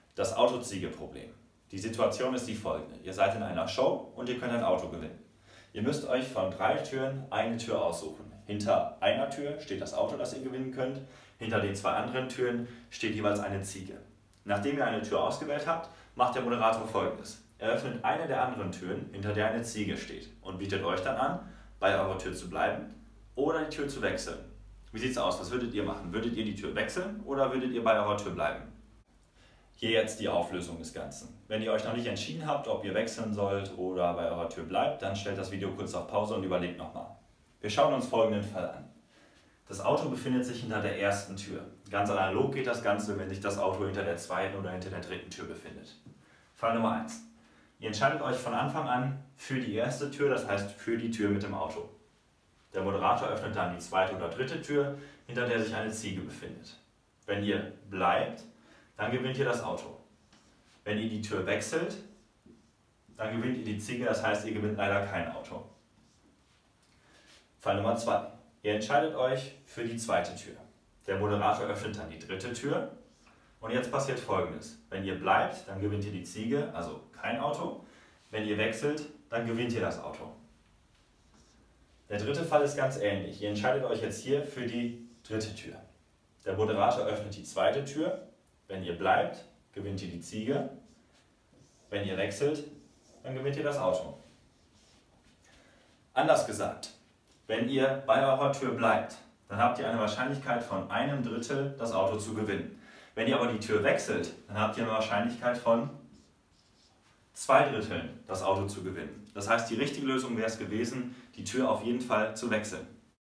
Das Autoziege-Problem. Die Situation ist die folgende. Ihr seid in einer Show und ihr könnt ein Auto gewinnen. Ihr müsst euch von 3 Türen eine Tür aussuchen. Hinter einer Tür steht das Auto, das ihr gewinnen könnt. Hinter den 2 anderen Türen steht jeweils eine Ziege. Nachdem ihr eine Tür ausgewählt habt, macht der Moderator Folgendes. Er öffnet eine der anderen Türen, hinter der eine Ziege steht, und bietet euch dann an, bei eurer Tür zu bleiben oder die Tür zu wechseln. Wie sieht es aus? Was würdet ihr machen? Würdet ihr die Tür wechseln oder würdet ihr bei eurer Tür bleiben? Hier jetzt die Auflösung des Ganzen. Wenn ihr euch noch nicht entschieden habt, ob ihr wechseln sollt oder bei eurer Tür bleibt, dann stellt das Video kurz auf Pause und überlegt nochmal. Wir schauen uns folgenden Fall an. Das Auto befindet sich hinter der ersten Tür. Ganz analog geht das Ganze, wenn sich das Auto hinter der zweiten oder hinter der dritten Tür befindet. Fall Nummer 1. Ihr entscheidet euch von Anfang an für die erste Tür, das heißt für die Tür mit dem Auto. Der Moderator öffnet dann die zweite oder dritte Tür, hinter der sich eine Ziege befindet. Wenn ihr bleibt, dann gewinnt ihr das Auto. Wenn ihr die Tür wechselt, dann gewinnt ihr die Ziege, das heißt, ihr gewinnt leider kein Auto. Fall Nummer 2. Ihr entscheidet euch für die zweite Tür. Der Moderator öffnet dann die dritte Tür. Und jetzt passiert Folgendes. Wenn ihr bleibt, dann gewinnt ihr die Ziege, also kein Auto. Wenn ihr wechselt, dann gewinnt ihr das Auto. Der dritte Fall ist ganz ähnlich. Ihr entscheidet euch jetzt hier für die dritte Tür. Der Moderator öffnet die zweite Tür. Wenn ihr bleibt, gewinnt ihr die Ziege. Wenn ihr wechselt, dann gewinnt ihr das Auto. Anders gesagt, wenn ihr bei eurer Tür bleibt, dann habt ihr eine Wahrscheinlichkeit von 1/3 das Auto zu gewinnen. Wenn ihr aber die Tür wechselt, dann habt ihr eine Wahrscheinlichkeit von 2/3 das Auto zu gewinnen. Das heißt, die richtige Lösung wäre es gewesen, die Tür auf jeden Fall zu wechseln.